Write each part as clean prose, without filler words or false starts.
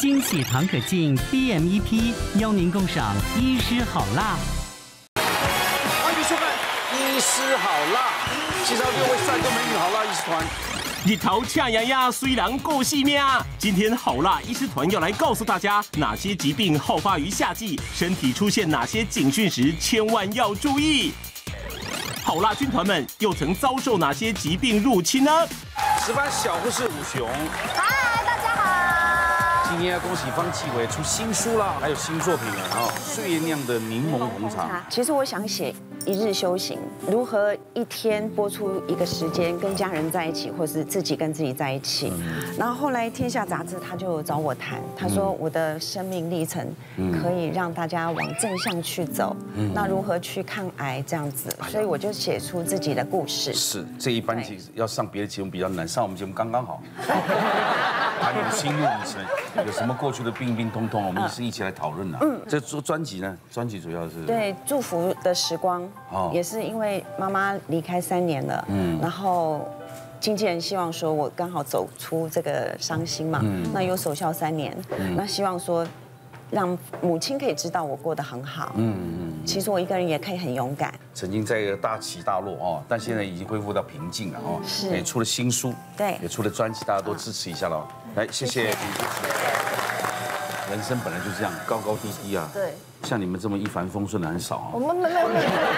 惊喜糖可敬 BMEP 邀您共赏医师好辣。 欢迎收看《医师好辣》，介绍6位帅哥美女好辣医师团。 日头恰洋洋，虽然够细命。今天好辣医师团要来告诉大家，哪些疾病好发于夏季，身体出现哪些警讯时，千万要注意。好辣军团们又曾遭受哪些疾病入侵呢？ 值班小护士武雄， 嗨，大家好。 今天要恭喜方季韦出新书啦，还有新作品了哦，岁月酿的柠檬红茶。 其实我想写一日修行，如何一天拨出一个时间跟家人在一起，或是自己跟自己在一起。然后后来《天下》杂志他就找我谈，他说我的生命历程可以让大家往正向去走，那如何去抗癌这样子，所以我就写出自己的故事。 是，这一般其实要上别的节目比较难，上我们节目刚刚好。谈你的心路历程，有什么过去的病病通通，我们是一起来讨论的。这做专辑呢？专辑主要是对祝福的时光，也是因为妈妈离开3年了，然后经纪人希望说我刚好走出这个伤心嘛，那有守孝3年，那希望说让母亲可以知道我过得很好。其实我一个人也可以很勇敢。 曾经在一个大起大落哦，但现在已经恢复到平静了哦。 是， 也出了新书， 对， 也出了专辑，大家多支持一下喽。来，谢谢。人生本来就这样，高高低低啊。 对， 像你们这么一帆风顺的很少啊。 我们没有一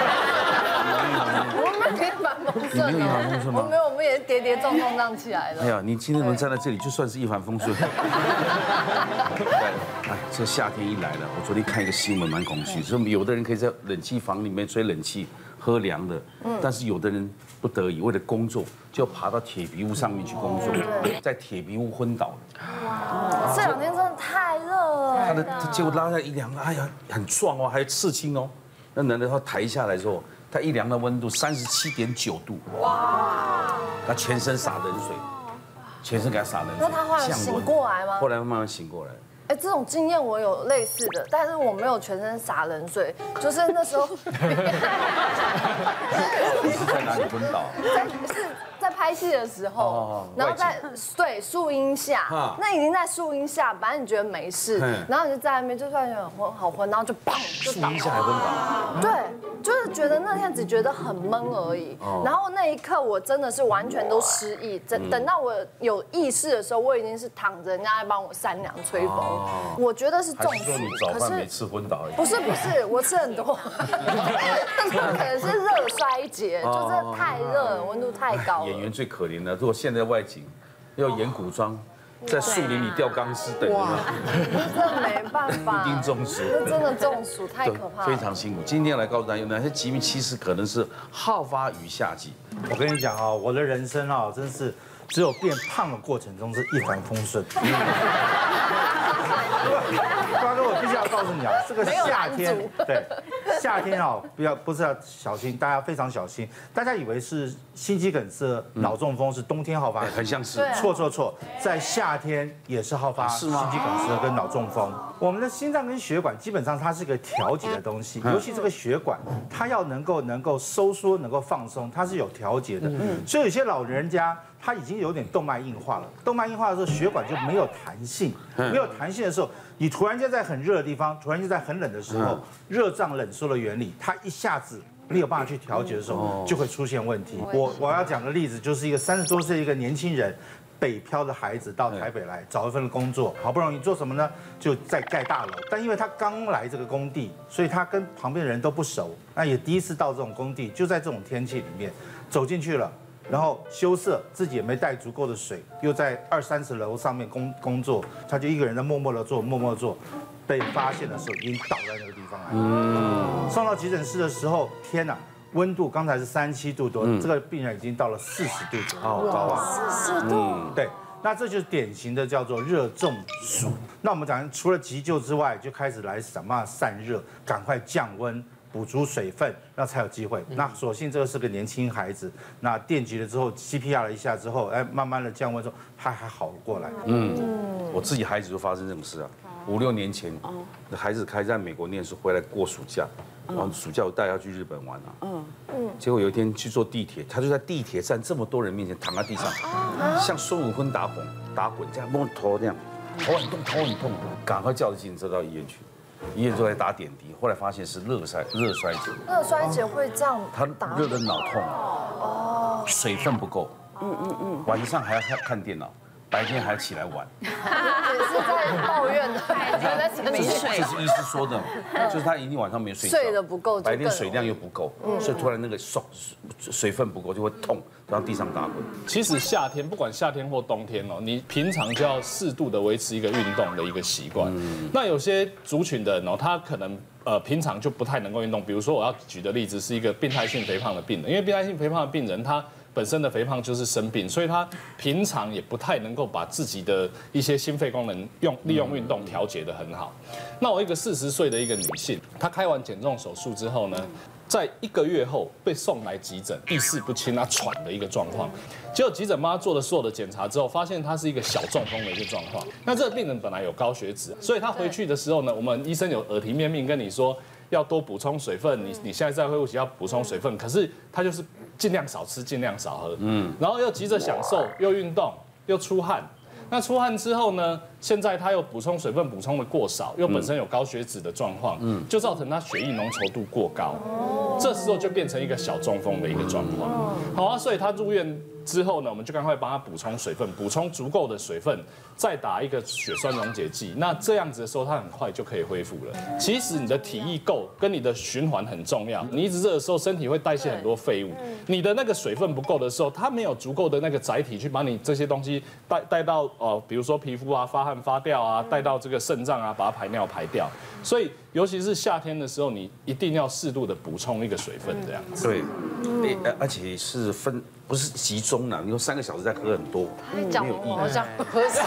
帆风顺， 你没有一帆风顺吗？ 我没有，我们也是跌跌撞撞这样起来的。 哎呀，你今天能站在这里，就算是一帆风顺。哎，这夏天一来了，我昨天看一个新闻，蛮恐惧，说有的人可以在冷气房里面吹冷气。喝凉的，但是有的人不得已为了工作，就要爬到铁皮屋上面去工作，在铁皮屋昏倒了。 这2天真的太热了。 他结果拉下一量，哎呀，很壮哦，还有刺青哦。那男的他抬下来之后，他一量的温度37.9度，哇！他全身洒冷水，全身给他洒冷水。 那他后来醒过来吗？ 后来慢慢醒过来。 哎，这种经验我有类似的，但是我没有全身洒冷水，就是那时候。 你是在哪里昏倒？ 在拍戏的时候，然后在树荫下，那已经在树荫下，反正你觉得没事，然后你就在那边，就算有好昏，然后就砰就倒。 树荫下还昏倒？ 对，就是觉得那天只觉得很闷而已，然后那一刻我真的是完全都失忆，等到我有意识的时候，我已经是躺着，人家在帮我扇凉吹风。我觉得是中暑， 说你早饭没吃昏倒而已。 不是，我吃很多，可能是热衰竭，就真的太热了，温度太高了。 演员最可怜的，如果现在外景要演古装，在树林里吊钢丝等着， 这没办法， 一定中暑， 这真的中暑太可怕了， 非常辛苦。今天来告诉大家，有哪些疾病其实可能是好发于夏季。 我跟你讲啊，我的人生啊，真是只有变胖的过程中是一帆风顺。瓜哥，我必须要告诉你啊，这个夏天，对，夏天啊，不是要小心，大家非常小心。大家以为是心肌梗塞、脑中风是冬天好发， 很像是。 错，在夏天也是好发心肌梗塞跟脑中风。我们的心脏跟血管基本上它是个调节的东西，尤其这个血管，它要能够收缩、能够放松，它是有调节的。所以有些老人家。他已经有点动脉硬化了，动脉硬化的时候，血管就没有弹性，没有弹性的时候，你突然间在很热的地方，突然间在很冷的时候，热胀冷缩的原理，它一下子没有办法去调节的时候，就会出现问题。我要讲的例子就是一个30多岁一个年轻人，北漂的孩子到台北来找一份工作，好不容易做什么呢？就在盖大楼，但因为他刚来这个工地，所以他跟旁边的人都不熟，那也第一次到这种工地，就在这种天气里面走进去了。然后羞涩，自己也没带足够的水，又在20、30楼上面工作，他就一个人在默默地做，被发现的时候已经倒在那个地方来。送到急诊室的时候，天哪，温度刚才是37度多，这个病人已经到了40度左右，好高啊 ！40度， 对。那这就是典型的叫做热中暑。那我们讲除了急救之外，就开始来想办法散热，赶快降温。补足水分，那才有机会。那所幸这个是个年轻孩子，那电击了之后 CPR 了一下之后，哎，慢慢的降温之后，他还好过来。 我自己孩子就发生这种事啊，5、6年前，孩子开在美国念书，回来过暑假，然后暑假我带他去日本玩啊，结果有一天去坐地铁，他就在地铁站这么多人面前躺在地上，像孙悟空打滚这样摸头这样， 头很痛，赶快叫着计程车到医院去。医院就在打点滴，后来发现是热衰竭。 热衰竭会这样他打？ 热的脑痛，水分不够，晚上还要看电脑，白天还起来玩。 也是在抱怨的，在没睡这是医师说的，就是他一定晚上没睡觉， 睡得不够， 白天水量又不够，所以突然那个水分不够就会痛，然后地上打滚。 其实夏天不管夏天或冬天哦，你平常就要适度的维持一个运动的一个习惯。那有些族群的人哦，他可能平常就不太能够运动。比如说我要举的例子是一个病态性肥胖的病人，因为病态性肥胖的病人他本身的肥胖就是生病，所以他平常也不太能够把自己的一些心肺功能利用运动调节得很好。那我一个40岁的一个女性，她开完减重手术之后呢，在1个月后被送来急诊，意识不清，她喘的一个状况。结果急诊帮她做了所有的检查之后，发现她是一个小中风的一个状况。那这个病人本来有高血脂，所以她回去的时候呢，我们医生有耳提面命跟你说要多补充水分，你现在在恢复期要补充水分，可是她就是尽量少吃，尽量少喝，然后又急着享受，又运动，又出汗。那出汗之后呢，现在他又补充水分补充的过少，又本身有高血脂的状况，就造成他血液浓稠度过高，这时候就变成一个小中风的一个状况。好啊，所以他入院之后呢，我们就赶快帮他补充水分，补充足够的水分，再打一个血栓溶解剂。那这样子的时候，他很快就可以恢复了。其实你的体力够，跟你的循环很重要。你一直热的时候，身体会代谢很多废物。你的那个水分不够的时候，它没有足够的那个载体去把你这些东西带到比如说皮肤啊、发汗发掉啊，带到这个肾脏啊，把它排尿排掉。所以尤其是夏天的时候，你一定要适度的补充一个水分，这样子。 对，而且是不是集中了，你说3个小时再喝很多， 讲我好像喝水。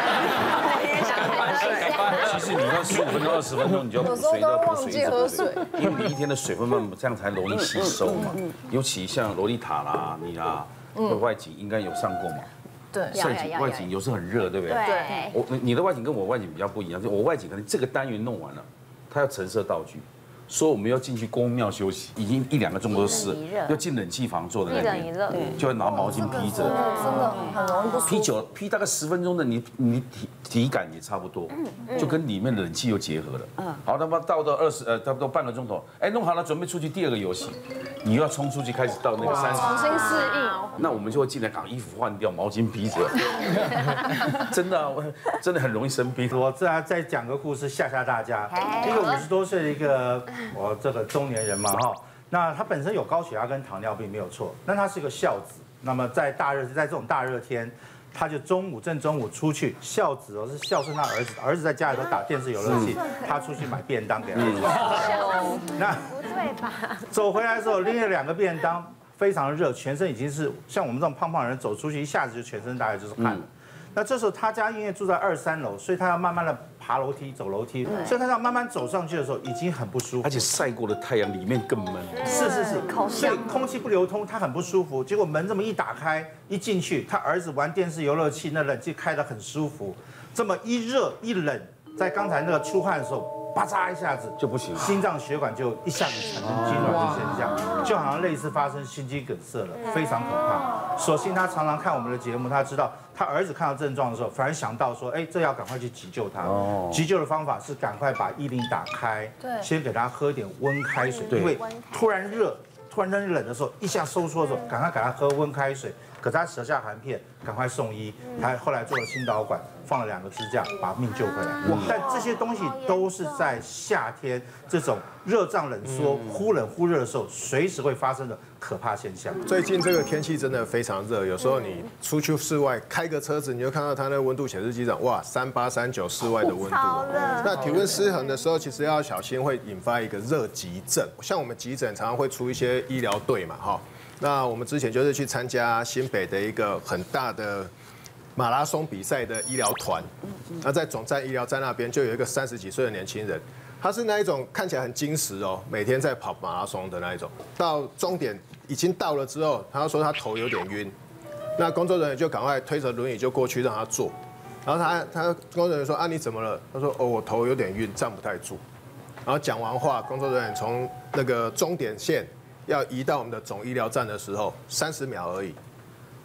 其实你要15分钟、20分钟，你就要补水，要补水，一直补水，因为你一天的水分慢，这样才容易吸收嘛。尤其像洛丽塔啦、你啦，外景应该有上过嘛。 对， 外景有时候很热，对不对？ 对。 你的外景跟我外景比较不一样，就我外景可能这个单元弄完了，它要陈设道具。说我们要进去宫庙休息，已经1-2个钟头是，要进冷气房坐在那边，就要拿毛巾披着， 真的很容易不舒服。 披大概10分钟的，你体感也差不多，就跟里面的冷气又结合了。好，那么到差不多半个钟头，哎，弄好了，准备出去第2个游戏，你又要冲出去开始到那个30， 重新适应。 那我们就会进来把衣服换掉，毛巾披着，真的啊，真的很容易生病。 我再讲个故事吓大家，一个50多岁的一个。我这个中年人嘛哈，那他本身有高血压跟糖尿病没有错，那他是个孝子，那么在这种大热天，他就正中午出去，孝子是孝顺他儿子在家里头打电视游乐器，他出去买便当给儿子。那不对吧？ 走回来的时候拎了2个便当，非常热，全身已经是像我们这种胖胖的人走出去，一下子就全身大概就是汗了。那这时候他家因为住在2、3楼，所以他要慢慢的爬楼梯、走楼梯，所以他要慢慢走上去的时候已经很不舒服， 而且晒过的太阳里面更闷。 是，所以空气不流通，他很不舒服。结果门这么一打开，一进去，他儿子玩电视游乐器，那冷气开得很舒服，这么一热一冷，在刚才那个出汗的时候。啪嚓一下子就不行， 心脏血管就一下子产生痉挛的现象，就好像类似发生心肌梗塞了，非常可怕。所幸他常常看我们的节目，他知道他儿子看到症状的时候，反而想到说，哎，这要赶快去急救他。急救的方法是赶快把110打开，先给他喝点温开水，因为突然冷的时候，一下收缩的时候，赶快给他喝温开水。可是他舌下含片，赶快送医。他后来做了心导管，放了2个支架，把命救回来。但这些东西都是在夏天这种热胀冷缩、忽冷忽热的时候，随时会发生的可怕现象。 最近这个天气真的非常热，有时候你出去室外开个车子，你就看到它那个温度显示器上，哇，38、39室外的温度。那体温失衡的时候，其实要小心，会引发一个热急症。像我们急诊常常会出一些医疗队嘛，哈。那我们之前就是去参加新北的一个很大的马拉松比赛的医疗团，那在总站医疗站那边就有一个30几岁的年轻人，他是那一种看起来很精实哦，每天在跑马拉松的那一种。到终点已经到了之后，他说他头有点晕，那工作人员就赶快推着轮椅就过去让他坐，然后他工作人员说啊你怎么了？他说哦我头有点晕，站不太住。然后讲完话，工作人员从那个终点线要移到我们的总医疗站的时候，30秒而已，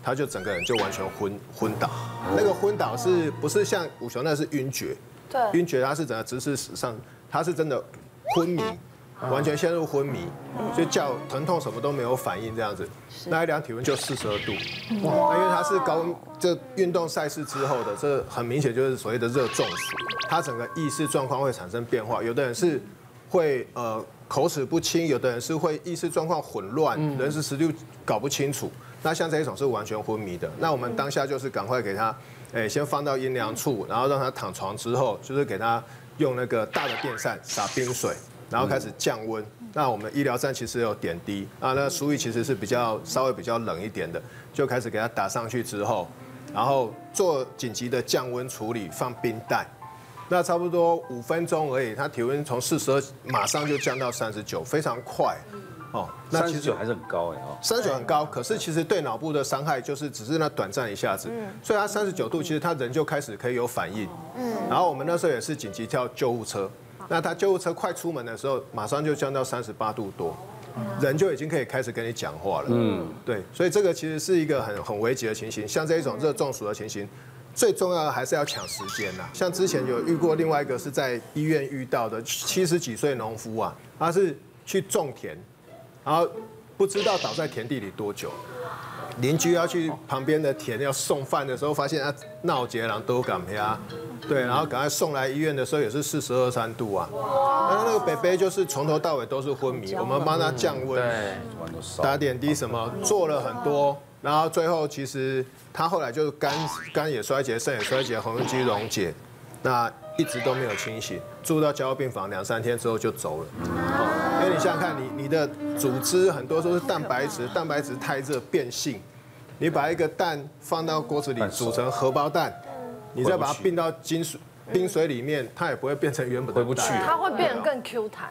他就整个人就完全昏倒。那个昏倒是不是像武雄那是晕厥？ 对， 晕厥他是整个直视史上，他是真的昏迷。完全陷入昏迷，就叫疼痛什么都没有反应这样子。那一量体温就42度，那因为他是这运动赛事之后的，这很明显就是所谓的热中暑，他整个意识状况会产生变化。有的人是会口齿不清，有的人是会意识状况混乱，人事时路搞不清楚。那像这一种是完全昏迷的，那我们当下就是赶快给他，先放到阴凉处，然后让他躺床之后，就是给他用那个大的电扇洒冰水。然后开始降温，那我们医疗站其实有点滴啊，那输液其实是稍微比较冷一点的，就开始给它打上去之后，然后做紧急的降温处理，放冰袋，那差不多5分钟而已，它体温从42马上就降到39，非常快。哦， 那39还是很高哎哦 ，39很高，可是其实对脑部的伤害就是只是那短暂一下子，所以他39度其实他人就开始可以有反应，然后我们那时候也是紧急叫救护车。那他救护车快出门的时候，马上就降到38度多，人就已经可以开始跟你讲话了。对，所以这个其实是一个很危急的情形。像这一种热中暑的情形，最重要的还是要抢时间呐。像之前有遇过另外一个是在医院遇到的70几岁农夫啊，他是去种田，然后不知道倒在田地里多久。邻居要去旁边的田要送饭的时候，发现闹结狼都敢呀，对，然后赶快送来医院的时候也是42、3度啊。那个北北就是从头到尾都是昏迷，我们帮他降温，打点滴什么，做了很多，然后最后其实他后来就肝也衰竭，肾也衰竭，红肌溶解，那一直都没有清醒，住到加护病房2、3天之后就走了。因为你想想看，你的组织很多都是蛋白质太热变性，你把一个蛋放到锅子里煮成荷包蛋，你再把它冰到冰水里面，它也不会变成原本的蛋， 回不去， 它会变得更 Q 弹。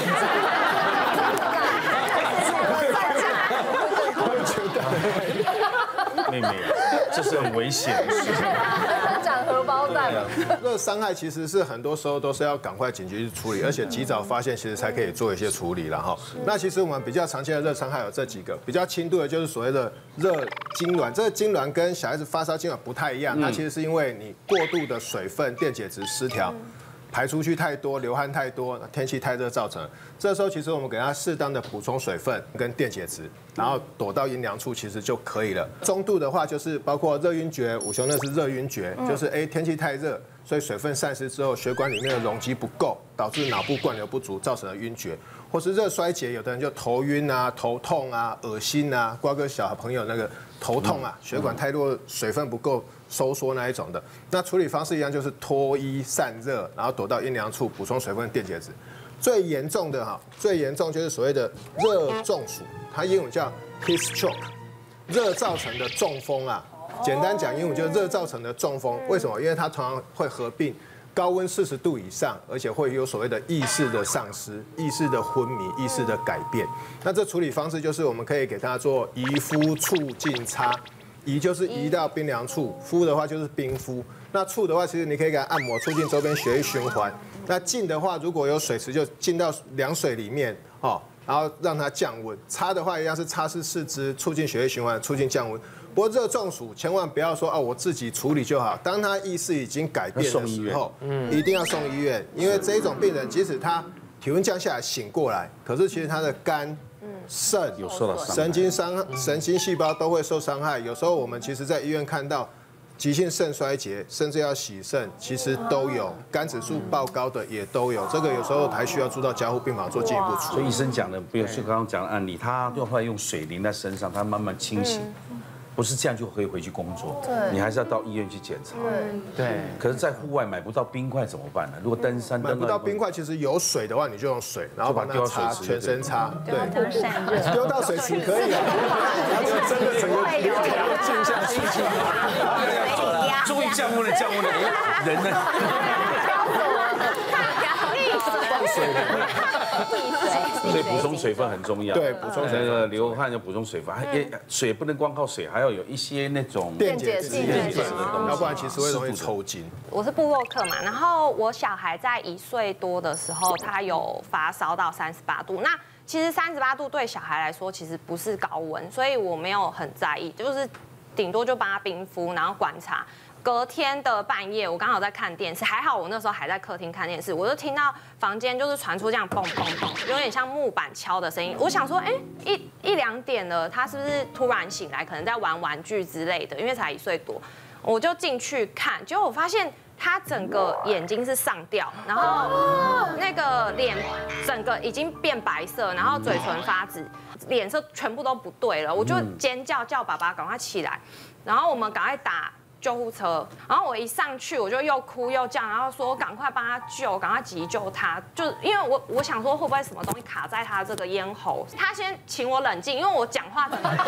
妹妹，这是很危险的事情。 讲荷包蛋。 热伤害其实是很多时候都是要赶快紧急去处理，而且及早发现，其实才可以做一些处理了哈。那其实我们比较常见的热伤害有这几个，比较轻度的就是所谓的热痉挛。这个痉挛跟小孩子发烧痉挛不太一样，它其实是因为你过度的水分电解质失调。排出去太多，流汗太多，天气太热造成。这时候其实我们给他适当的补充水分跟电解质，然后躲到阴凉处，其实就可以了。中度的话就是包括热晕厥，武雄那是热晕厥，就是天气太热，所以水分散失之后，血管里面的容积不够，导致脑部灌流不足，造成了晕厥。或是热衰竭，有的人就头晕啊、头痛啊、恶心啊，瓜哥小朋友那个头痛啊，血管太多，水分不够收缩那一种的。那处理方式一样，就是脱衣散热，然后躲到阴凉处补充水分、电解质。最严重的最严重就是所谓的热中暑，它英文叫 heat stroke， 热造成的中风啊。简单讲，英文就是热造成的中风。为什么？因为它常常会合并高温40度以上，而且会有所谓的意识的丧失、意识的昏迷、意识的改变。那这处理方式就是我们可以给它做移敷促进擦，移就是移到冰凉处，敷的话就是冰敷。那促的话，其实你可以给它按摩，促进周边血液循环。那浸的话，如果有水池就浸到凉水里面，然后让它降温。擦的话一样是擦拭四肢，促进血液循环，促进降温。不过热中暑千万不要说我自己处理就好。当他意识已经改变的时候，一定要送医院，因为这一种病人即使他体温降下来醒过来，可是其实他的肝、肾有受到伤害， 神经细胞都会受伤害。有时候我们其实在医院看到急性肾衰竭，甚至要洗肾，其实都有，肝指数爆高的也都有。这个有时候还需要住到加护病房做进一步处理。 所以医生讲的，比如说刚刚讲的案例，他后来用水淋在身上，他慢慢清醒。不是这样就可以回去工作，你还是要到医院去检查。 对。 可是，在户外买不到冰块怎么办呢？如果登山买不到冰块，其实有水的话，你就用水，然后把它擦全身擦，对，丢到水池可以啊。然后就真的整个流条静下去。 终于降温了，人呢？ 放水。 所以补充水分很重要。 对，补充水分， 流汗要补充水分，水不能光靠水，还要有一些那种电解质的东西，要不然其实会容易抽筋。 我是部落客嘛，然后我小孩在1岁多的时候，他有发烧到38度。那其实38度对小孩来说其实不是高温，所以我没有很在意，就是顶多就帮他冰敷，然后观察。隔天的半夜，我刚好在看电视，还好我那时候还在客厅看电视，我就听到房间就是传出这样蹦蹦蹦，有点像木板敲的声音。我想说，一两点了，他是不是突然醒来，可能在玩玩具之类的？因为才1岁多，我就进去看，结果我发现他整个眼睛是上吊，然后那个脸整个已经变白色，然后嘴唇发紫，脸色全部都不对了。我就尖叫叫爸爸赶快起来，然后我们赶快打救护车，然后我一上去我就又哭又叫，然后说赶快帮他救，赶快急救他。就因为我想说会不会什么东西卡在他这个咽喉，他先请我冷静，因为我讲话怎么，他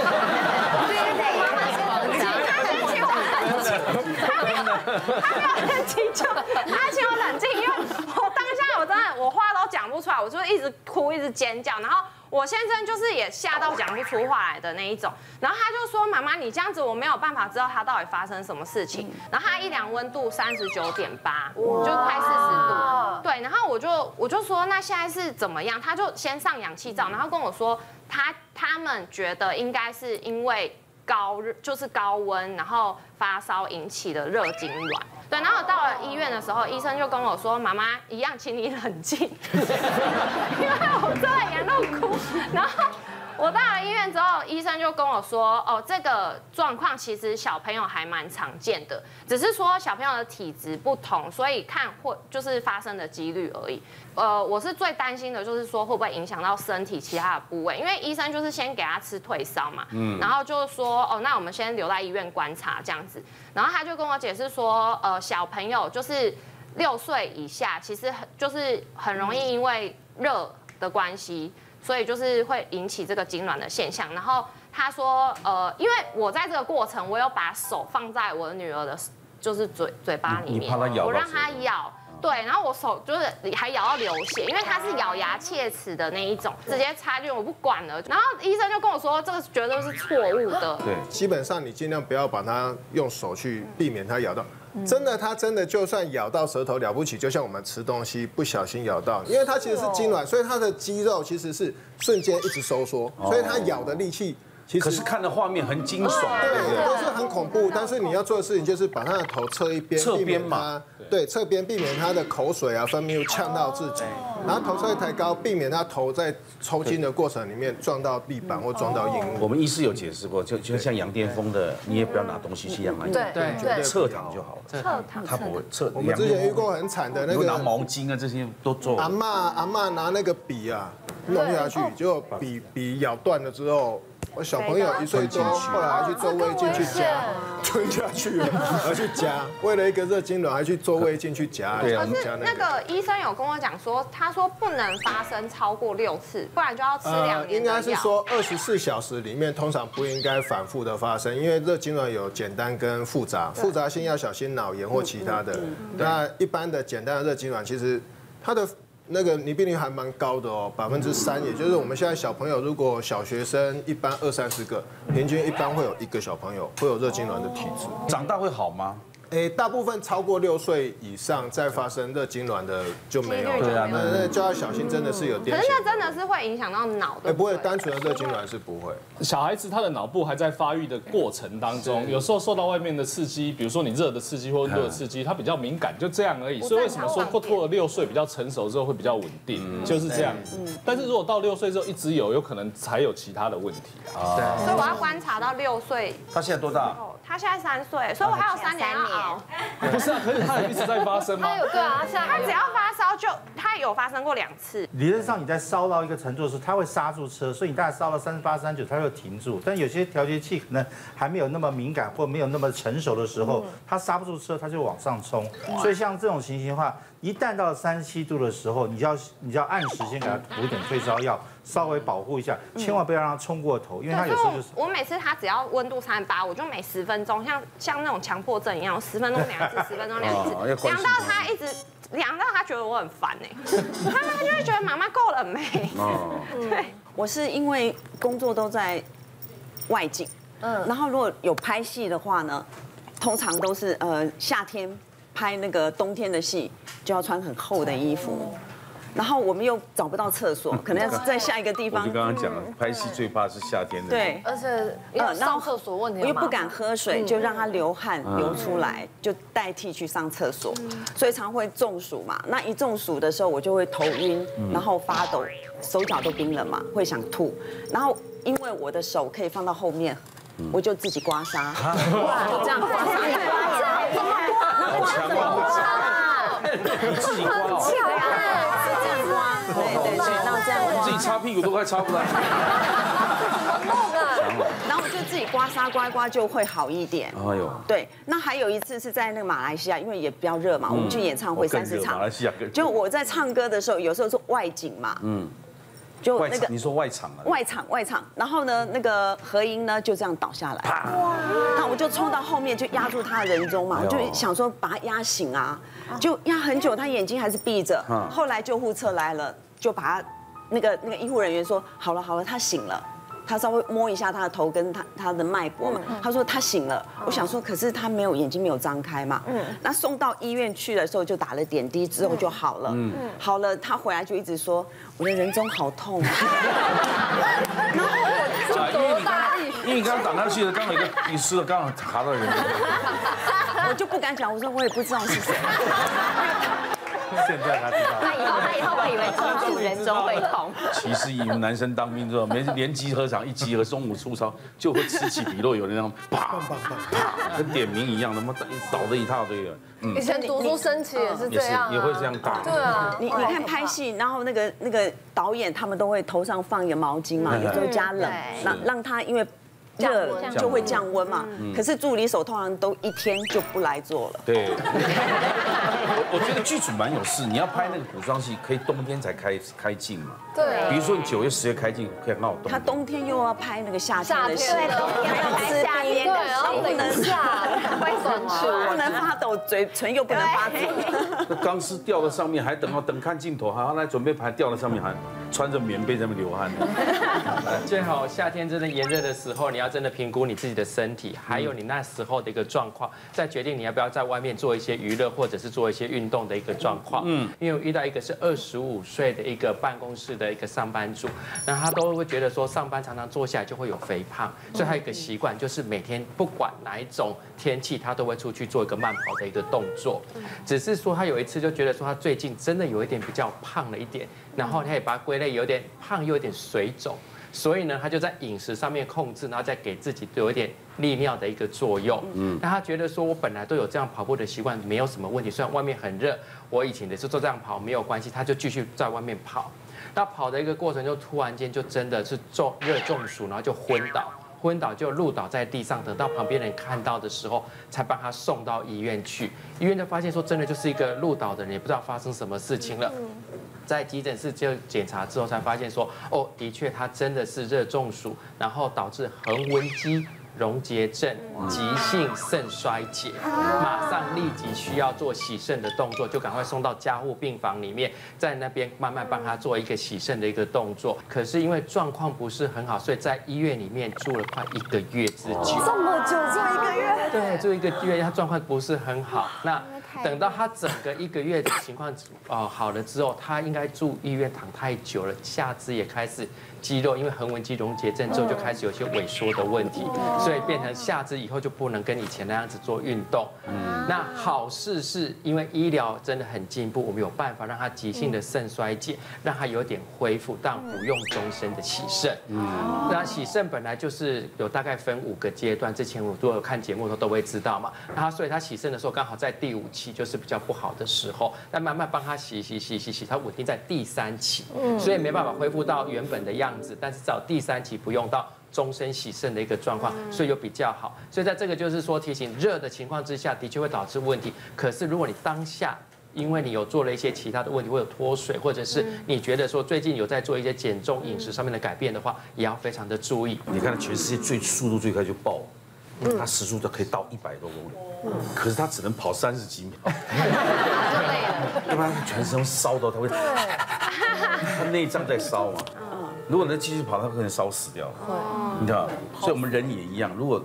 请我冷静，因为我当下我真的我话都讲不出来，我就一直哭一直尖叫，然后。我先生就是也吓到讲不出话来的那一种，然后他就说：“妈妈，你这样子我没有办法知道他到底发生什么事情。”然后他一量温度39.8，就快40度。对，然后我就说：“那现在是怎么样？”他就先上氧气罩，然后跟我说他们觉得应该是因为就是高温，然后发烧引起的热痉挛。对，然后我到了医院的时候，医生就跟我说：“妈妈，一样，请你冷静。”因为我真的沿路哭，然后我到了医院之后，医生就跟我说：“哦，这个状况其实小朋友还蛮常见的，只是说小朋友的体质不同，所以看就是发生的几率而已。”我是最担心的就是说会不会影响到身体其他的部位，因为医生就是先给他吃退烧嘛，然后就说哦，那我们先留在医院观察这样子，然后他就跟我解释说，小朋友就是6岁以下，其实就是很容易因为热的关系，所以就是会引起这个痉挛的现象。然后他说，因为我在这个过程，我有把手放在我的女儿的，就是嘴巴里面， 你怕她咬， 我让她咬。对，然后我手就是还咬到流血，因为它是咬牙切齿的那一种，直接插进我不管了。然后医生就跟我说，这个绝对是错误的。 对，基本上你尽量不要把它用手去避免它咬到。真的，它真的就算咬到舌头了不起，就像我们吃东西不小心咬到，因为它其实是痉挛，所以它的肌肉其实是瞬间一直收缩，所以它咬的力气。 可是看的画面很惊悚， 对，都是很恐怖。但是你要做的事情就是把他的头侧一边， 侧边嘛， 对，侧边避免他的口水啊、分泌物呛到自己，然后头稍微抬高，避免他头在抽筋的过程里面撞到地板或撞到硬物。 我们医师有解释过，就像羊癫疯的，你也不要拿东西去让他咬， 对， 侧躺就好了， 侧躺， 他不会侧。 我们之前遇过很惨的那个拿毛巾啊这些都做。 阿嬷拿那个笔啊弄下去，结果笔咬断了之后。我小朋友1岁多，后来还去做胃镜去夹，吞下去了，还去夹，为了一个热痉挛还去做胃镜去夹。 对啊，可是那个医生有跟我讲说，他说不能发生超过6次，不然就要吃2年的药。 应该是说24小时里面通常不应该反复的发生，因为热痉挛有简单跟复杂，复杂性要小心脑炎或其他的。那一般的简单的热痉挛，其实它的那个离病率还蛮高的哦，3%，也就是我们现在小朋友如果小学生一般20-30个，平均一般会有1个小朋友会有热痉挛的体质。 长大会好吗？ 大部分超过6岁以上再发生热痉挛的就没有，对啊，那就要小心，真的是有癫痫。 可是那真的是会影响到脑的， 不会，单纯的热痉挛是不会。 小孩子他的脑部还在发育的过程当中，有时候受到外面的刺激，比如说你热的刺激或温度的刺激，他比较敏感，就这样而已。所以为什么说过了6岁比较成熟之后会比较稳定，就是这样子。但是如果到6岁之后一直有可能才有其他的问题啊。 所以我要观察到6岁。 他现在多大？ 他现在3岁，所以我还有3年要熬。 不是啊，可是他一直在发生吗？ 对啊， 他只要发烧就他有发生过2次。 理论上你在烧到一个程度的时候，它会刹住车，所以你大概烧到38、39，它会停住。但有些调节器可能还没有那么敏感或没有那么成熟的时候，它刹不住车，它就往上冲。所以像这种情形的话，一旦到了37度的时候，你就要按时先给它涂一点退烧药，稍微保护一下，千万不要让它冲过头，因为它有时候就是。 我每次他只要温度38，我就每10分钟，像那种强迫症一样，10分钟量一次，10分钟量一次，量到他一直量到他觉得我很烦哎，他就会觉得妈妈够了没？对， 我是因为工作都在外景，然后如果有拍戏的话呢，通常都是夏天拍那个冬天的戏，就要穿很厚的衣服。 然后我们又找不到厕所，可能要在下一个地方。 我就刚刚讲了，拍戏最怕是夏天的。 对， 而且要上厕所问题， 我又不敢喝水，就让它流汗流出来，就代替去上厕所，所以常会中暑嘛。那一中暑的时候，我就会头晕，然后发抖，手脚都冰冷嘛，会想吐。然后因为我的手可以放到后面，我就自己刮痧，就这样刮痧。 好强啊！你自己刮哦。 对，那这样自己擦屁股都快擦不来。 然后我就自己刮痧刮一刮就会好一点。 哎呦， 对，那还有一次是在那个马来西亚，因为也比较热嘛，我们去演唱会30场。 马来西亚更热。 就我在唱歌的时候，有时候是外景嘛，就那个你说外场啊？ 外场，然后呢，那个何英呢就这样倒下来，那我就冲到后面就压住他的人中嘛，我就想说把他压醒啊，就压很久，他眼睛还是闭着。后来救护车来了，就把他那个医护人员说好了，他醒了。他稍微摸一下他的头跟他的脉搏嘛，他说他醒了。我想说，可是他眼睛没有张开嘛。那送到医院去的时候就打了点滴，之后就好了。好了，他回来就一直说我的人中好痛。然后因为你刚刚打下去的，刚好一个你湿了，刚好卡到人中。 我就不敢讲，我说我也不知道是谁。 现在他知道。 他以后会以为是人中会痛。 其实以为男生当兵之后，没连集合场一集合，中午出操就会此起彼落，有人那样啪，跟点名一样，他妈倒的一大堆了。 以前读书升旗也是这样， 也会这样打。 对啊， 你看拍戏，然后那个导演他们都会头上放一个毛巾嘛，有时候加冷，让他因为。热就会降温嘛，可是助理手通常都1天就不来做了。 对，我觉得剧组蛮有事，你要拍那个古装戏，可以冬天才开镜嘛。 对， 比如说你9月、10月开镜，可以很好动。 他冬天又要拍那个夏天的戏， 对，冬天要拍夏天的戏， 不能下， 会损出， 不能发抖，唇又不能发紫。 那钢丝吊在上面，还等看镜头，还要来准备拍，吊在上面还穿着棉被在那边流汗。 最好夏天真的炎热的时候，你要真的评估你自己的身体，还有你那时候的一个状况，再决定你要不要在外面做一些娱乐或者是做一些运动的一个状况。因为我遇到一个是25岁的一个办公室的一个上班族，那他都会觉得说上班常常坐下来就会有肥胖，所以他有一个习惯就是每天不管哪一种天气，他都会出去做一个慢跑的一个动作。只是说他有一次就觉得说他最近真的有一点比较胖了一点，然后他也把它归类有点胖又有点水肿。所以呢，他就在饮食上面控制，然后再给自己有一点利尿的一个作用。但他觉得说，我本来都有这样跑步的习惯，没有什么问题。虽然外面很热，我以前也是做这样跑没有关系，他就继续在外面跑。那跑的一个过程就突然间就真的是热中暑，然后就昏倒就路倒在地上，等到旁边人看到的时候，才帮他送到医院去。医院就发现说，真的就是一个路倒的人，也不知道发生什么事情了。在急诊室就检查之后，才发现说，哦，的确他真的是热中暑，然后导致横纹肌溶解症、急性肾衰竭，马上立即需要做洗肾的动作，就赶快送到加护病房里面，在那边慢慢帮他做一个洗肾的一个动作。可是因为状况不是很好，所以在医院里面住了快1个月之久。 这么久住1个月？ 对，住1个月，他状况不是很好。那等到他整个1个月的情况好了之后，他应该住医院躺太久了，下肢也开始肌肉，因为横纹肌溶解症之后就开始有些萎缩的问题，所以变成下肢以后就不能跟以前那样子做运动。那好事是因为医疗真的很进步，我们有办法让他急性的肾衰竭，让他有点恢复，但不用终身的洗肾。那洗肾本来就是有大概分5个阶段，之前我如果有看节目的时候都会知道嘛。那所以他洗肾的时候刚好在第5期，就是比较不好的时候，那慢慢帮他洗，他稳定在第3期，所以没办法恢复到原本的样子，但是至少第3期不用到终身洗肾的一个状况，所以又比较好。所以在这个就是说提醒，热的情况之下的确会导致问题，可是如果你当下因为你有做了一些其他的问题，或者脱水，或者是你觉得说最近有在做一些减重饮食上面的改变的话，也要非常的注意。 你看全世界速度最快就爆了，他时速都可以到100多公里，可是他只能跑30几秒，要不然他全身烧到他会，他内脏在烧嘛。如果再继续跑，他可能烧死掉。你知道，所以我们人也一样，如果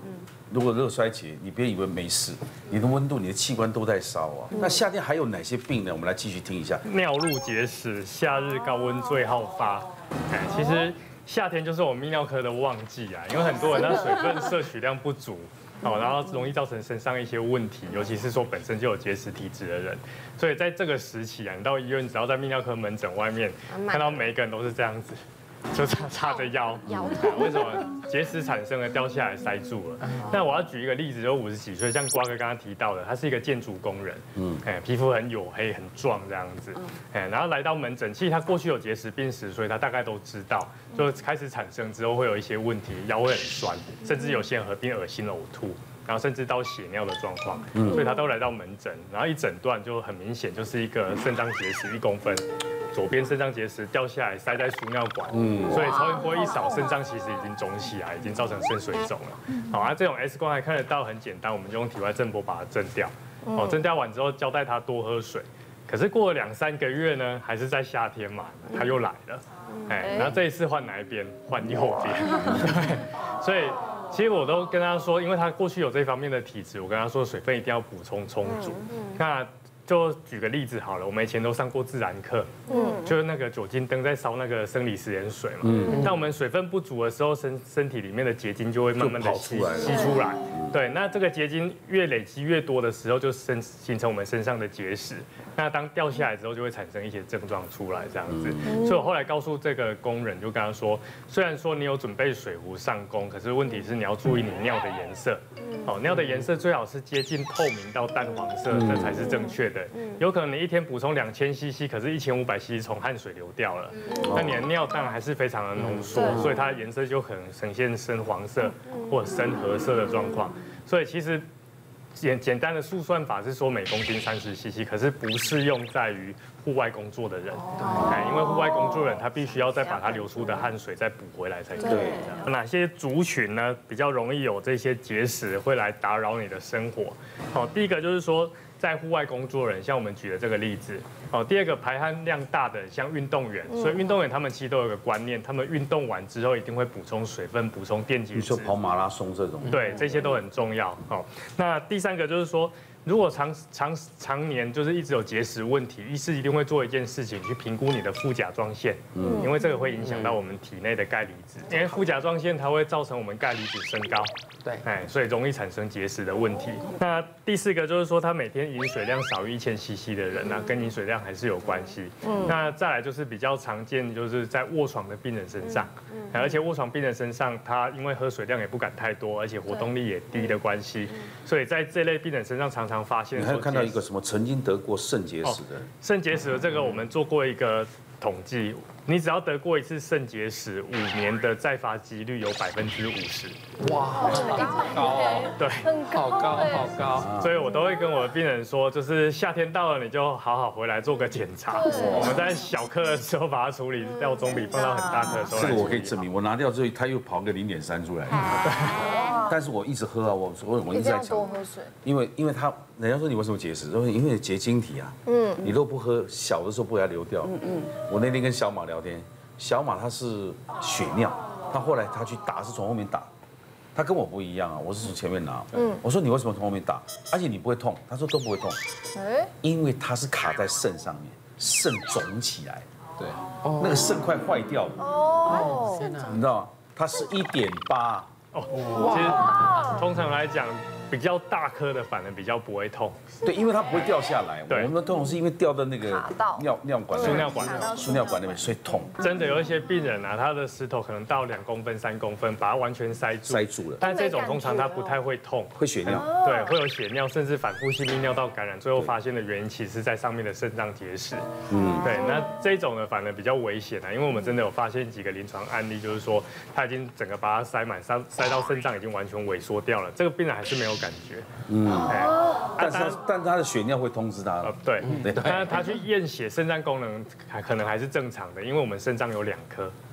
如果热衰竭，你别以为没事，你的温度、你的器官都在烧啊。那夏天还有哪些病呢？我们来继续听一下。 尿路结石，夏日高温最好发。其实夏天就是我们泌尿科的旺季啊，因为很多人他水分摄取量不足。然后容易造成身上一些问题，尤其是说本身就有结石体质的人，所以在这个时期啊，你到医院只要在泌尿科门诊外面看到每一个人都是这样子，就叉着腰，为什么结石产生了掉下来塞住了？那我要举一个例子，就50几岁，像瓜哥刚刚提到的，他是一个建筑工人，皮肤很黝黑、很壮这样子，然后来到门诊，其实他过去有结石病史，所以他大概都知道，就开始产生之后会有一些问题，腰会很酸，甚至有些人合并恶心呕吐。然后甚至到血尿的状况，所以他都来到门诊，然后一诊断就很明显就是一个肾脏结石1公分，左边肾脏结石掉下来塞在输尿管，所以超音波一扫，肾脏其实已经肿起来，已经造成肾水肿了。好，这种 X 光还看得到，很简单，我们就用体外震波把它震掉。震掉完之后交代他多喝水，可是过了2、3个月呢，还是在夏天嘛，他又来了，然后这一次换哪一边？换右边，对，所以。其实我都跟他说，因为他过去有这方面的体质，我跟他说水分一定要补充充足。那就举个例子好了，我们以前都上过自然课，就是那个酒精灯在烧那个生理食盐水嘛。当我们水分不足的时候，身体里面的结晶就会慢慢的吸出来。对，那这个结晶越累积越多的时候，就形成我们身上的结石。那当掉下来之后，就会产生一些症状出来，这样子。所以我后来告诉这个工人，就跟他说，虽然说你有准备水壶上工，可是问题是你要注意你尿的颜色。尿的颜色最好是接近透明到淡黄色，这才是正确的。有可能你一天补充2000 CC， 可是1500 CC 从汗水流掉了，那你的尿当然还是非常的浓缩，所以它的颜色就可能呈现深黄色或者深褐色的状况。所以其实简单的速算法是说每公斤30 CC， 可是不适用在于户外工作的人，因为户外工作人他必须要再把他流出的汗水再补回来才可以。哪些族群呢比较容易有这些结石会来打扰你的生活？第一个就是说在户外工作人，像我们举的这个例子。第二个排汗量大的像运动员，所以运动员他们其实都有个观念，他们运动完之后一定会补充水分、补充电解质。 你说跑马拉松这种， 对，这些都很重要。那第三个就是说，如果常年就是一直有结石问题，医师一定会做一件事情去评估你的副甲状腺，因为这个会影响到我们体内的钙离子，因为副甲状腺它会造成我们钙离子升高。对，所以容易产生结石的问题。那第四个就是说，他每天饮水量少于1000 CC 的人啊，跟饮水量还是有关系。那再来就是比较常见，就是在卧床的病人身上，而且卧床病人身上，他因为喝水量也不敢太多，而且活动力也低的关系，所以在这类病人身上常常发现。 你还有看到一个什么曾经得过肾结石的？ 肾结石的这个我们做过一个统计，你只要得过一次肾结石，5年的再发几率有50%。 哇，好高， 对， 好高，好高。 所以我都会跟我的病人说，就是夏天到了，你就好好回来做个检查。我们在小颗的时候把它处理掉，总比放到很大颗的时候。 这个我可以证明，我拿掉之后，它又跑个0.3出来。但是我一直喝啊，我一直在讲， 多喝水。 因为他人家说你为什么结石，说因为结晶体啊，你都不喝，小的时候不给它流掉。我那天跟小马聊天，小马他是血尿，他后来他去打是从后面打，他跟我不一样啊，我是从前面拿。我说你为什么从后面打？而且你不会痛，他说都不会痛，因为它是卡在肾上面，肾肿起来，对，那个肾块坏掉了，你知道吗？它是1.8。 其实通常来讲，比较大颗的反而比较不会痛。 对，因为它不会掉下来。 对， 我们的痛是因为掉到那个尿管、输尿管那边，所以痛。 真的有一些病人啊，他的石头可能到2公分、3公分，把它完全塞住了。但这种通常它不太会痛， 会血尿。 对，会有血尿，甚至反复性泌尿道感染，最后发现的原因其实是在上面的肾脏结石。对，那这种呢反而比较危险啊，因为我们真的有发现几个临床案例，就是说他已经整个把它塞满，塞到肾脏已经完全萎缩掉了，这个病人还是没有感觉。 但他的血尿会通知他。 对，但他去验血，肾脏功能可能还是正常的，因为我们肾脏有2颗，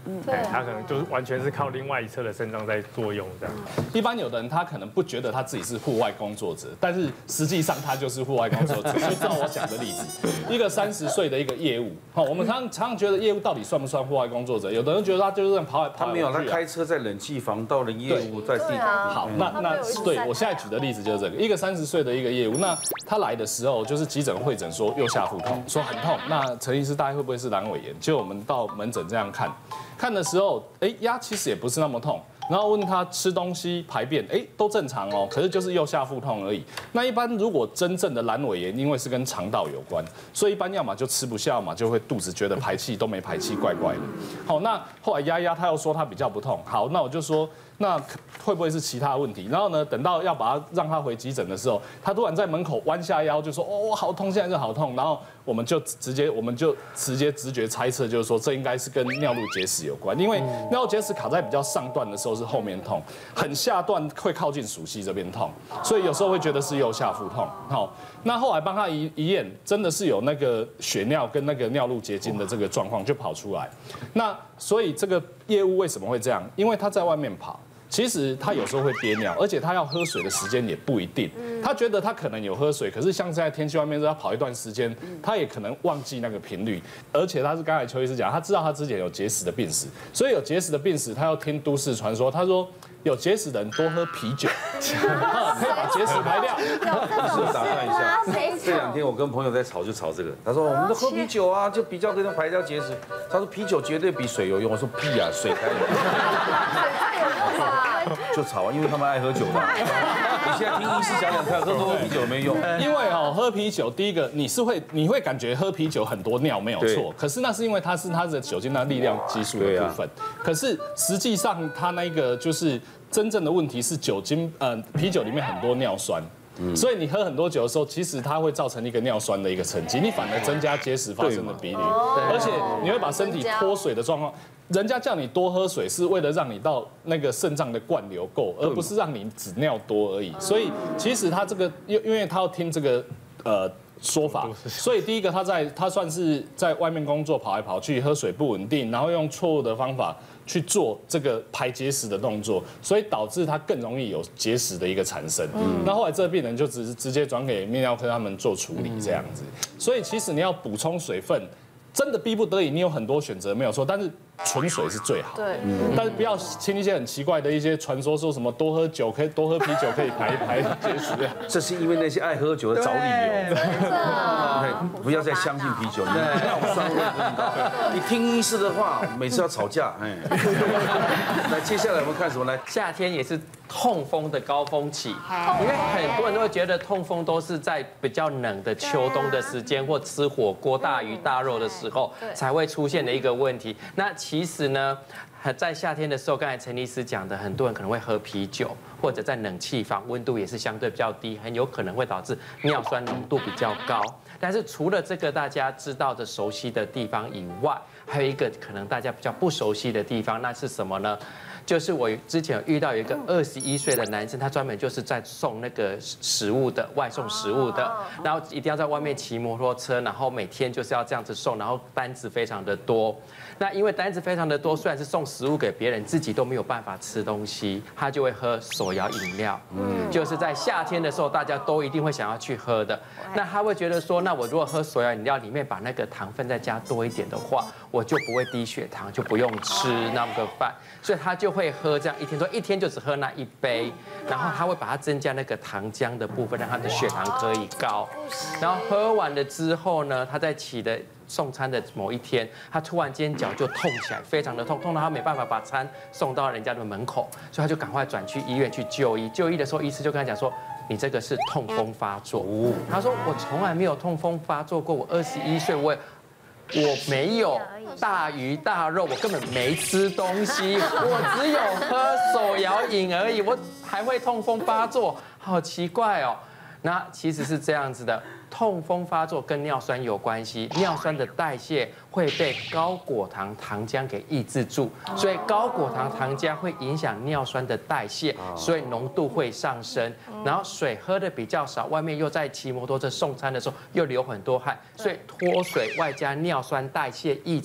它可能就是完全是靠另外一侧的肾脏在作用这样。 一般有的人他可能不觉得他自己是户外工作者，但是实际上他就是户外工作者。就照我讲的例子，一个30岁的一个业务，我们常常觉得业务到底算不算户外工作者？有的人觉得他就是这样跑来跑去。 他没有，他开车在冷气房到了业务在地方。 好，那对我现在举的例子就是这个，一个30岁的一个业务，那他来的时候就是急诊会诊说右下腹痛，说很痛。那陈医师大概会不会是阑尾炎？就我们到门诊这样看的时候，压其实也不是那么痛。然后问他吃东西、排便，都正常哦，可是就是右下腹痛而已。那一般如果真正的阑尾炎，因为是跟肠道有关，所以一般要么就吃不下，要么就会肚子觉得排气都没排气，怪怪的。好，那后来压，他又说他比较不痛。好，那我就说那会不会是其他的问题？然后呢，等到要把他让他回急诊的时候，他突然在门口弯下腰就说我好痛，现在就好痛。然后我们就直接直觉猜测，就是说这应该是跟尿路结石有关，因为尿路结石卡在比较上段的时候是后面痛，很下段会靠近属膝这边痛，所以有时候会觉得是右下腹痛。好，那后来帮他一验，真的是有那个血尿跟那个尿路结晶的这个状况就跑出来。那所以这个业务为什么会这样？因为他在外面跑。其实他有时候会憋尿，而且他要喝水的时间也不一定。他觉得他可能有喝水，可是像现在天气外面热，他跑一段时间，他也可能忘记那个频率。而且他是刚才邱医师讲，他知道他之前有结石的病史，所以有结石的病史，他要听都市传说。他说有结石的人多喝啤酒，可以把结石排掉。 是打断一下，这2天我跟朋友在吵，就吵这个。他说我们都喝啤酒啊，就比较可以排掉结石。他说啤酒绝对比水有用。我说屁啊，水才有用。就吵啊，因为他们爱喝酒嘛。你现在听医师讲看，喝多啤酒没用。 因为喝啤酒，第一个你会感觉喝啤酒很多尿没有错，可是那是因为它的酒精的力量激素的部分。可是实际上它那个就是真正的问题是酒精，啤酒里面很多尿酸。所以你喝很多酒的时候，其实它会造成一个尿酸的一个沉积，你反而增加结石发生的比例，而且你会把身体脱水的状况。人家叫你多喝水，是为了让你到那个肾脏的灌流够，而不是让你只尿多而已。所以其实他这个，因为他要听这个说法，所以第一个他算是在外面工作跑来跑去，喝水不稳定，然后用错误的方法去做这个排结石的动作，所以导致他更容易有结石的一个产生。那后来这个病人就直接转给泌尿科他们做处理这样子。所以其实你要补充水分。真的逼不得已，你有很多选择没有错，但是纯水是最好。对，但是不要听一些很奇怪的一些传说，说什么多喝酒可以多喝啤酒可以排结石。 这是因为那些爱喝酒的找理由。对，不要再相信啤酒，尿酸会很高。你听医师的话，每次要吵架。来，接下来我们看什么？来， 夏天也是痛风的高峰期，因为很多人都会觉得痛风都是在比较冷的秋冬的时间，或吃火锅大鱼大肉的时候才会出现的一个问题。那其实呢，在夏天的时候，刚才陈医师讲的，很多人可能会喝啤酒，或者在冷气房，温度也是相对比较低，很有可能会导致尿酸浓度比较高。但是除了这个大家知道的熟悉的地方以外，还有一个可能大家比较不熟悉的地方，那是什么呢？就是我之前有遇到有一个21岁的男生，他专门就是在送那个食物的外送食物的，然后一定要在外面骑摩托车，然后每天就是要这样子送，然后单子非常的多。那因为单子非常的多，虽然是送食物给别人，自己都没有办法吃东西，他就会喝手摇饮料。就是在夏天的时候，大家都一定会想要去喝的。那他会觉得说，那我如果喝手摇饮料里面把那个糖分再加多一点的话，我就不会低血糖，就不用吃那么个饭，所以他就会喝这样一天就只喝那1杯，然后他会把它增加那个糖浆的部分，让他的血糖可以高。然后喝完了之后呢，他在骑的送餐的某一天，他突然间脚就痛起来，非常的痛，痛到他没办法把餐送到人家的门口，所以他就赶快转去医院去就医。就医的时候，医师就跟他讲说，你这个是痛风发作。他说我从来没有痛风发作过，我21岁，我没有大鱼大肉，我根本没吃东西，我只有喝手摇饮而已，我还会痛风发作，好奇怪哦。那其实是这样子的，痛风发作跟尿酸有关系，尿酸的代谢会被高果糖糖浆给抑制住，所以高果糖糖浆会影响尿酸的代谢，所以浓度会上升。然后水喝的比较少，外面又在骑摩托车送餐的时候又流很多汗，所以脱水外加尿酸代谢异常，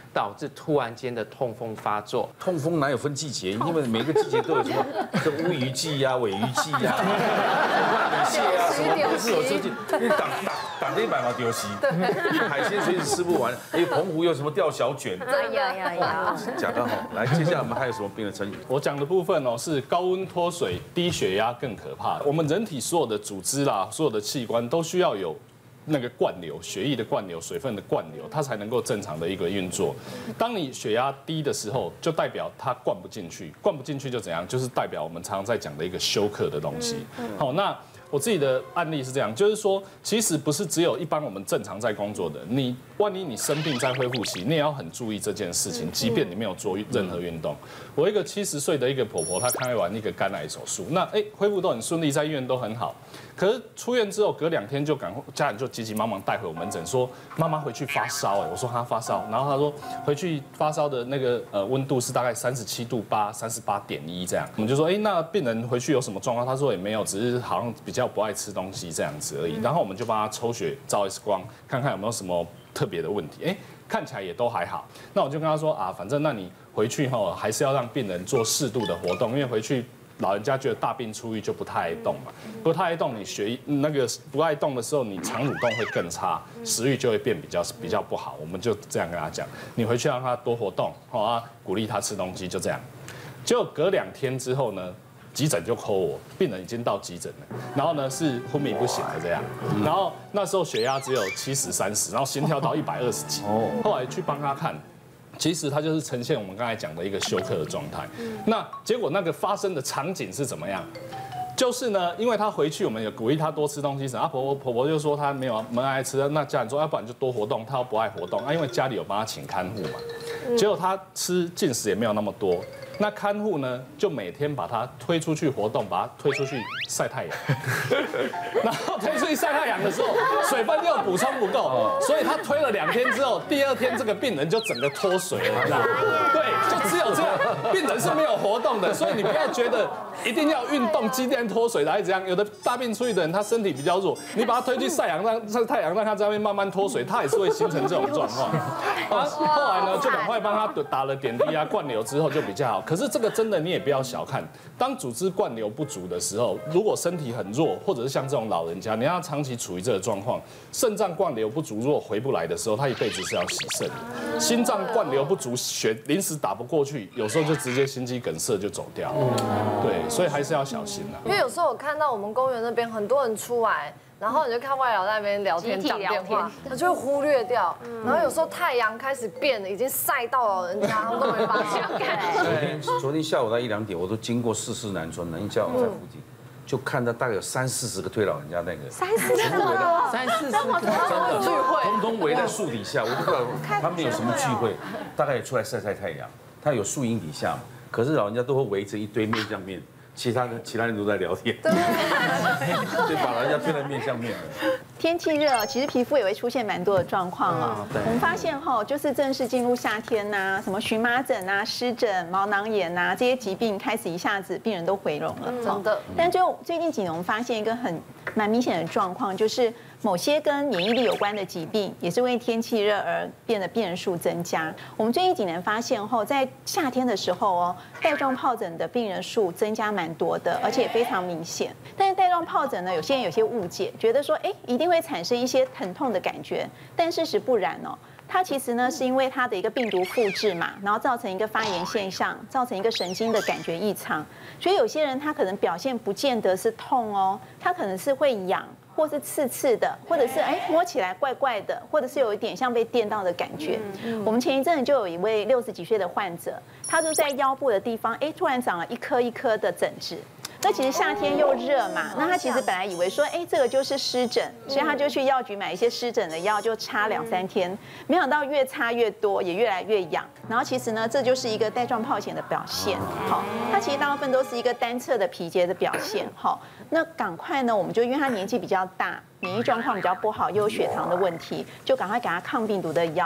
导致突然间的痛风发作。 痛风哪有分季节？因为每个季节都有什么这乌鱼季呀、尾鱼季呀、米蟹啊，什么都是有这季。你挡这一百嘛丢席，海鲜随时吃不完。哎，澎湖有什么钓小卷？讲得好。来，接下来我们还有什么病的成语？ 我讲的部分哦是高温脱水、低血压更可怕。我们人体所有的组织啦、所有的器官都需要有那个灌流，血液的灌流、水分的灌流，它才能够正常的一个运作。当你血压低的时候，就代表它灌不进去，灌不进去就怎样？就是代表我们常常在讲的一个休克的东西。好，那我自己的案例是这样，就是说，其实不是只有一般我们正常在工作的，你万一你生病在恢复期，你也要很注意这件事情，即便你没有做任何运动。我一个70岁的一个婆婆，她开完一个肝癌手术，那恢复都很顺利，在医院都很好。可是出院之后隔2天就家人就急急忙忙带回我门诊，说妈妈回去发烧，我说她发烧，然后她说回去发烧的那个温度是大概37度8、38.1这样，我们就说那病人回去有什么状况？她说也没有，只是好像比较不爱吃东西这样子而已。然后我们就帮她抽血、照 X 光，看看有没有什么特别的问题。看起来也都还好。那我就跟她说反正那你回去后还是要让病人做适度的活动，因为回去老人家觉得大病初愈就不太爱动嘛，不太爱动，你那个不爱动的时候，你肠蠕动会更差，食欲就会变比较不好。我们就这样跟他讲，你回去让他多活动，鼓励他吃东西，就这样。结果隔2天之后呢，急诊就 call 我，病人已经到急诊了，然后呢是昏迷不醒的这样，然后那时候血压只有70、30，然后心跳到120几，后来去帮他看。其实它就是呈现我们刚才讲的一个休克的状态。那结果那个发生的场景是怎么样？就是呢，因为他回去我们有鼓励他多吃东西，婆婆就说他没有爱吃，那家人说要不然就多活动，他又不爱活动因为家里有帮他请看护嘛。结果他吃进食也没有那么多。那看护呢，就每天把他推出去活动，把他推出去晒太阳，然后推出去晒太阳的时候，水分又补充不够，所以他推了2天之后，第2天这个病人就整个脱水了，你知道吗？对，就只有这样，病人是没有活动的，所以你不要觉得一定要运动、肌电脱水来这样。有的大病初愈的人，他身体比较弱，你把他推去晒太阳，让他在那边慢慢脱水，他也是会形成这种状况。后来呢，就赶快帮他打了点滴灌流之后就比较好。可是这个真的你也不要小看，当组织灌流不足的时候，如果身体很弱，或者是像这种老人家，你让他长期处于这个状况，肾脏灌流不足，如果回不来的时候，他一辈子是要洗肾的。心脏灌流不足，血临时打不过去，有时候就直接心肌梗塞就走掉。对，所以还是要小心啦。 因为有时候我看到我们公园那边很多人出来。然后你就看外劳在那边聊天讲电话，他就会忽略掉。然后有时候太阳开始变了，已经晒到老人家，他们都没发现。 昨天下午到1、2点，我都经过4四南村了，因为家我在附近，就看到大概有30、40个推老人家那个 30个 ，30、40个真的聚会，通通围在树底下，我都不知道他们有什么聚会，大概也出来晒太阳。他有树荫底下嘛，可是老人家都会围着一堆面酱面。其他人都在聊天，对，把人家推在面向面。 天气热，其实皮肤也会出现蛮多的状况哦。我们发现就是正式进入夏天呐，什么荨麻疹啊、湿疹、毛囊炎啊这些疾病开始一下子病人都回笼了， 真的。 但最近几年我们发现一个蛮明显的状况，就是某些跟免疫力有关的疾病，也是因为天气热而变得病人数增加。我们最近几年发现在夏天的时候带状疱疹的病人数增加蛮多的，而且也非常明显。但是带状疱疹呢，有些人有些误解，觉得说一定会产生一些疼痛的感觉，但事实不然哦。它其实呢是因为它的一个病毒复制嘛，然后造成一个发炎现象，造成一个神经的感觉异常。所以有些人他可能表现不见得是痛他可能是会痒，或是刺的，或者是摸起来怪怪的，或者是有一点像被电到的感觉。我们前一阵子就有一位60几岁的患者，他就在腰部的地方突然长了一颗一颗的疹子。那其实夏天又热嘛，那他其实本来以为说，这个就是湿疹，所以他就去药局买一些湿疹的药，就擦2、3天，没想到越擦越多，也越来越痒。然后其实呢，这就是一个带状疱疹的表现。它其实大部分都是一个单侧的皮结的表现。那赶快呢，我们就因为他年纪比较大，免疫状况比较不好，又有血糖的问题，就赶快给他抗病毒的药。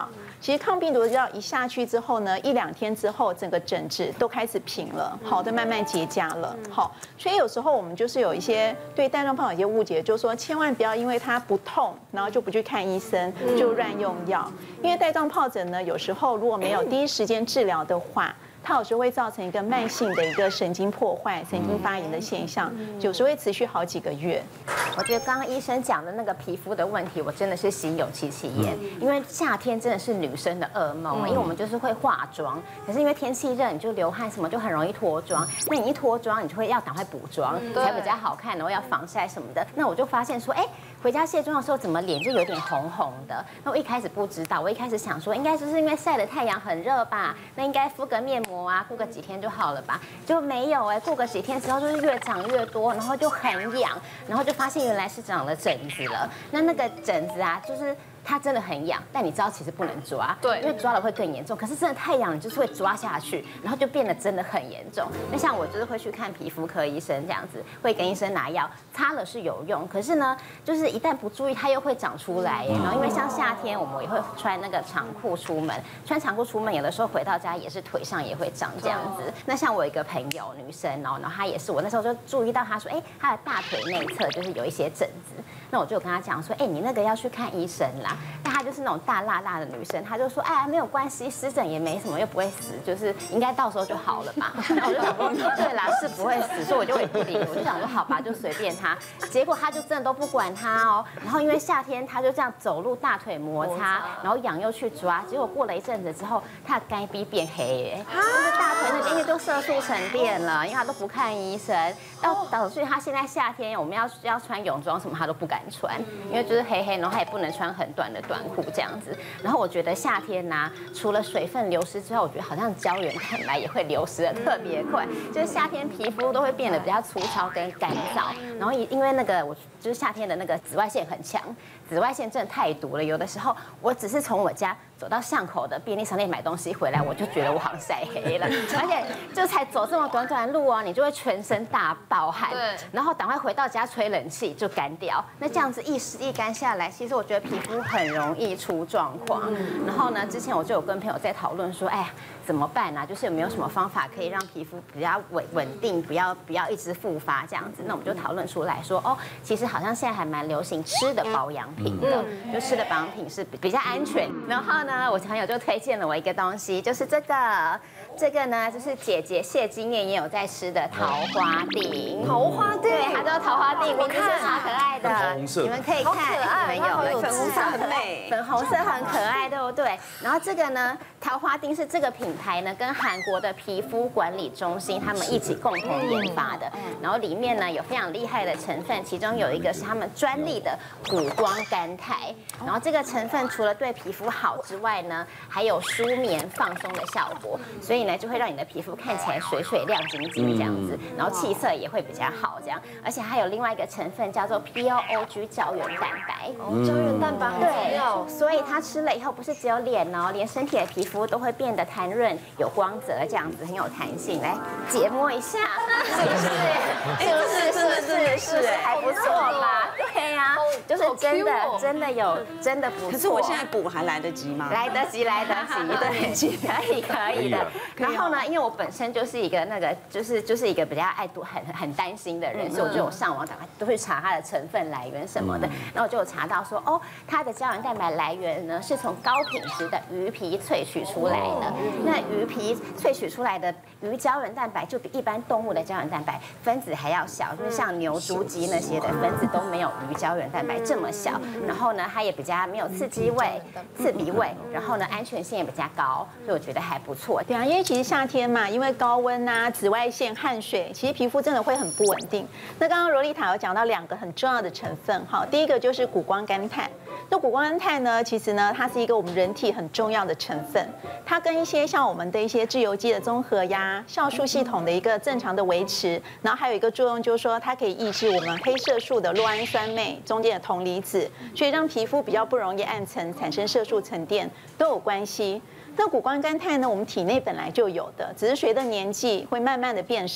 其实抗病毒药一下去之后呢，1、2天之后，整个疹子都开始平了，好，都慢慢结痂了，好。所以有时候我们就是有一些对带状疱疹有一些误解，就是说千万不要因为它不痛，然后就不去看医生，就乱用药。因为带状疱疹呢，有时候如果没有第一时间治疗的话，它有时候会造成一个慢性的一个神经破坏、神经发炎的现象，有时候会持续好几个月。 我觉得刚刚医生讲的那个皮肤的问题，我真的是心有戚戚焉，因为夏天真的是女生的噩梦，因为我们就是会化妆，可是因为天气热，你就流汗什么就很容易脱妆，那你一脱妆，你就会要赶快补妆才比较好看，然后要防晒什么的。那我就发现说，哎，回家卸妆的时候怎么脸就有点红红的？那我一开始不知道，我一开始想说应该就是因为晒的太阳很热吧，那应该敷个面膜啊，过个几天就好了吧？就没有哎，过个几天之后就是越长越多，然后就很痒，然后就发现原来是长了疹子了。那个疹子啊，就是它真的很痒，但你知道其实不能抓，对，因为抓了会更严重。可是真的太痒，你就是会抓下去，然后就变得真的很严重。那像我就是会去看皮肤科医生这样子，会跟医生拿药，擦了是有用，可是呢，就是一旦不注意，它又会长出来。然后因为像夏天我们也会穿那个长裤出门，穿长裤出门，有的时候回到家也是腿上也会长这样子。那像我有一个朋友女生哦，然后她也是，我那时候就注意到她说，哎，她的大腿内侧就是有一些疹子。那我就跟她讲说，哎，你那个要去看医生啦。但她就是那种大辣辣的女生，她就说，哎，没有关系，湿疹也没什么，又不会死，就是应该到时候就好了吧。那我就想说，对啦，是不会死，所以我就也不理，我就想说，好吧，就随便她。结果她就真的都不管她哦。然后因为夏天，她就这样走路，大腿摩擦，然后痒又去抓，结果过了一阵子之后，她的该逼变黑耶，就是大腿那边因为都色素沉淀了，因为她都不看医生，导致她现在夏天我们要穿泳装什么，她都不敢穿，因为就是黑黑，然后她也不能穿很短的短裤这样子。然后我觉得夏天呢，除了水分流失之后，我觉得好像胶原蛋白也会流失的特别快，就是夏天皮肤都会变得比较粗糙跟干燥。然后因为那个我就是夏天的那个紫外线很强，紫外线真的太毒了。有的时候我只是从我家走到巷口的便利商店买东西回来，我就觉得我好像晒黑了，而且就才走这么短短的路哦，你就会全身大爆汗，然后赶快回到家吹冷气就干掉。那这样子一湿一干下来，其实我觉得皮肤很容易出状况。然后呢，之前我就有跟朋友在讨论说，哎呀，怎么办啊？就是有没有什么方法可以让皮肤比较稳定，不要一直复发这样子？那我们就讨论出来说，哦，其实好像现在还蛮流行吃的保养品的，就吃的保养品是比较安全。然后呢，我朋友就推荐了我一个东西，就是这个呢，就是姐姐谢金燕也有在吃的桃花锭。桃花锭，对，它叫桃花锭，名字超可爱的， 红色， 你们可以看，你们有粉红色很美， 粉红色很可爱，对不对？然后这个呢，桃花锭是这个品牌呢跟韩国的皮肤管理中心他们一起共同研发的，然后里面呢有非常厉害的成分，其中有一个是他们专利的谷胱甘肽，然后这个成分除了对皮肤好之外呢，还有舒眠放松的效果，所以呢就会让你的皮肤看起来水水亮晶晶这样子，然后气色也会比较好这样，而且还有另外一个成分叫做 PLOG 胶原蛋白， 胶原蛋白对，所以它吃了以后不是只有脸哦，连身体的皮肤都会变得弹润、有光泽这样子，很有弹性。来解摸一下，是不是？是，还不错吧？对呀，就是真的不错。 可是我现在补还来得及吗？ 来得及，对，可以的。然后呢，因为我本身就是一个那个就是一个比较爱读很担心的人，所以我就有上网都会查它的成分来源什么的。然后我就有查到说，哦，它的胶原蛋白来源呢是从高品质的鱼皮萃取出来的。那鱼皮萃取出来的鱼胶原蛋白就比一般动物的胶原蛋白分子还要小，就是像牛、猪、鸡那些的分子都没有鱼胶原蛋白这么小。然后呢，它也比较没有刺激味、刺鼻味，然后呢，安全性也比较高，所以我觉得还不错。 对啊，因为其实夏天嘛，因为高温啊、紫外线、汗水，其实皮肤真的会很不稳定。那刚刚罗丽塔有讲到2个很重要的成分，哈，第一个就是谷胱甘肽。那谷胱甘肽呢，其实呢，它是一个我们人体很重要的成分，它跟一些像我们的一些自由基的综合呀、酵素系统的一个正常的维持，然后还有一个作用就是说，它可以抑制我们黑色素的酪氨酸酶中间的铜离子，所以让皮肤比较不容易暗沉，产生色素沉淀，都有关系。那谷胱甘肽呢，我们体内本来就有的，只是随着年纪会慢慢的变少。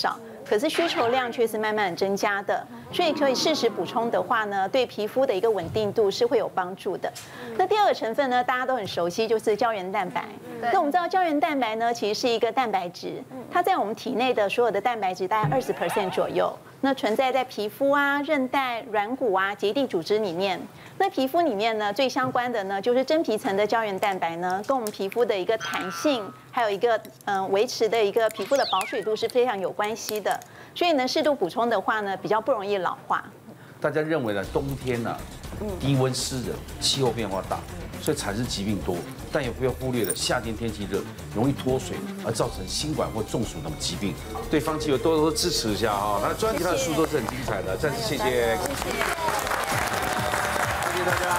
可是需求量却是慢慢增加的，所以可以适时补充的话呢，对皮肤的一个稳定度是会有帮助的。那第二个成分呢，大家都很熟悉，就是胶原蛋白。那我们知道胶原蛋白呢，其实是一个蛋白质，它在我们体内的所有的蛋白质大概20% 左右。那存在在皮肤啊、韧带、软骨啊、结缔组织里面。那皮肤里面呢，最相关的呢，就是真皮层的胶原蛋白呢，跟我们皮肤的一个弹性，还有一个维持的一个皮肤的保水度是非常有关系的。所以呢，适度补充的话呢，比较不容易老化。 大家认为呢，冬天呢，低温湿冷，气候变化大，所以产生疾病多。但也不要忽略了，夏天天气热，容易脱水，而造成心管或中暑等疾病。对方肌友多多支持一下哈，他的专辑、他的书都是很精彩的，再次谢谢，谢谢大家。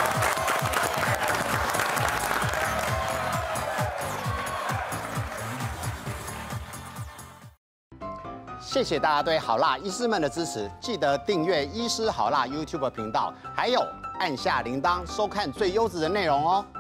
谢谢大家对好辣医师们的支持，记得订阅医师好辣 YouTube 频道，还有按下铃铛收看最优质的内容哦。